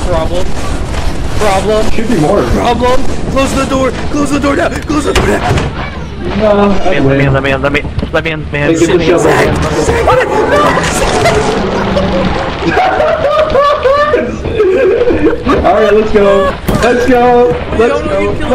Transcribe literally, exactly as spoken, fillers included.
Problem. Problem. Should be more. Problem. Close the door. Close the door now. Close the door now. No, Let me in, let me in, let me in, let me in, man. Hey, get the shovel. Alright, let's go. Let's go. Let's go.